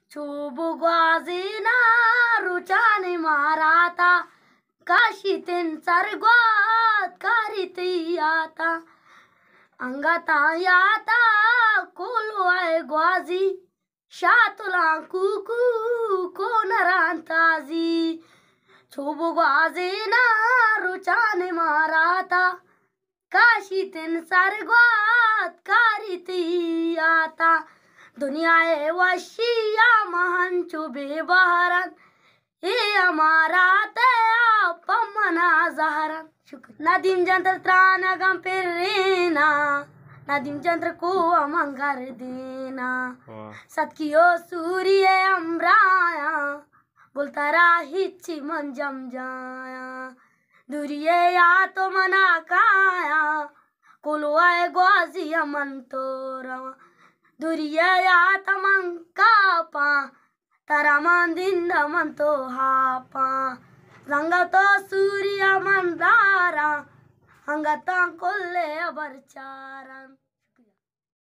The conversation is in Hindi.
चोबुगाजीना रुचाने माराता काशीतेन सर्गात कारिती आता अंगाता याता कोलवाय ग्वाजी शातुला कुकू कोनरांताजी चोबुगाजीना रुचाने माराता काशीतेन सर्गात कारिती आता दुनियाए वशिया महान चुबे बहरन ये हमारा पमना जहरन। शुक्र नदीम जंत्र त्राण गम पेरेना नदीम जंत्र को अमंगर देना सतकियो सूर्य अम्राया बोलता राहिची मन जम जाया दुरिये या तो मना काया कुलवाए ग्वाजी अमन तो रवा दुरिये या तमं कापा तारा मंदिंद मन तो हापा रंगतो सूर्य मंदारा हंगता कोल्ले अबरचारन।